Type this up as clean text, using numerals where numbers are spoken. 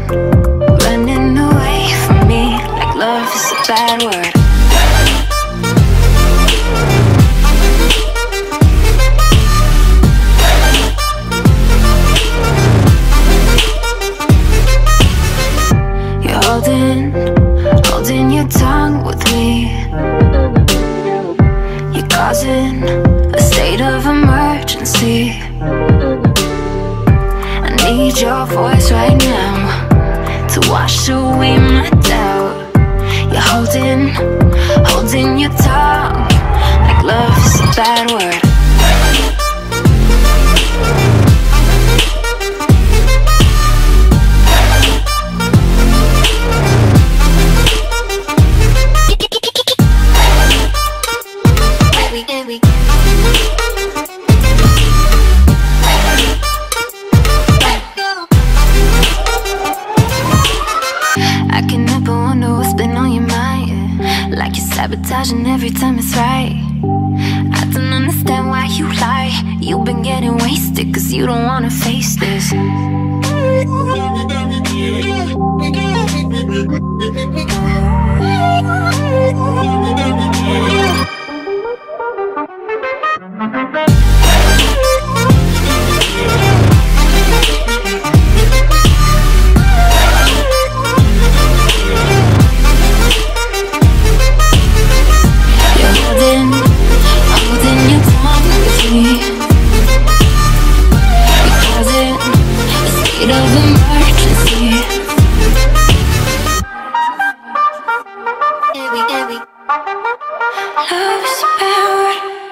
running away from me like love is a bad word. You're holding your tongue with me. You're causing a state of emergency. I need your voice right now to wash away my doubt. You're holding your tongue like love is a bad word. I can help but wonder what's been on your mind, like you're sabotaging every time it's right. I don't understand why you lie. You've been getting wasted cause you don't wanna face this. Love is a bad word.